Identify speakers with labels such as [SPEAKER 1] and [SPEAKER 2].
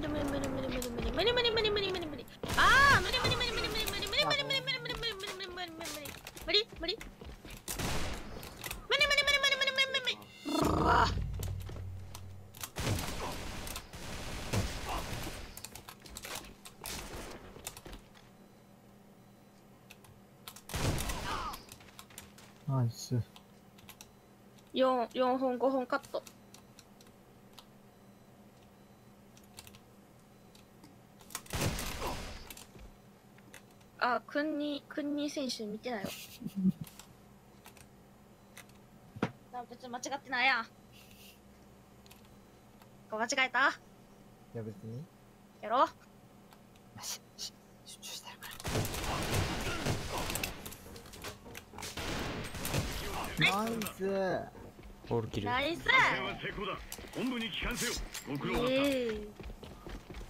[SPEAKER 1] ナイス。
[SPEAKER 2] 4本5本カット。あ、クンニ選手見てないわ。別に間違ってないやん。間違えた？
[SPEAKER 1] いや別に。
[SPEAKER 2] やろう。
[SPEAKER 1] よし、集中してるから。ナイス。
[SPEAKER 3] ボールキル。
[SPEAKER 2] ナイス。
[SPEAKER 4] 成功だ。本部に帰還せよ。ご苦労だった。